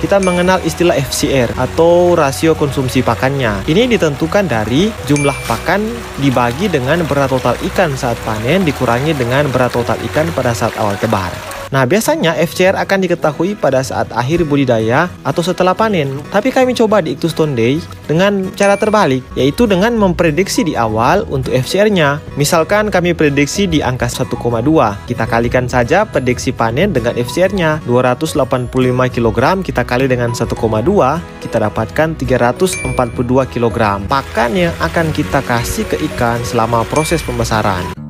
kita mengenal istilah FCR atau rasio konsumsi pakannya. Ini ditentukan dari jumlah pakan dibagi dengan berat total ikan saat panen dikurangi dengan berat total ikan pada saat awal tebar. Nah, biasanya FCR akan diketahui pada saat akhir budidaya atau setelah panen. Tapi kami coba di Ictus Tonday dengan cara terbalik, yaitu dengan memprediksi di awal untuk FCR-nya. Misalkan kami prediksi di angka 1,2. Kita kalikan saja prediksi panen dengan FCR-nya. 285 kg kita kali dengan 1,2, kita dapatkan 342 kg pakan yang akan kita kasih ke ikan selama proses pembesaran.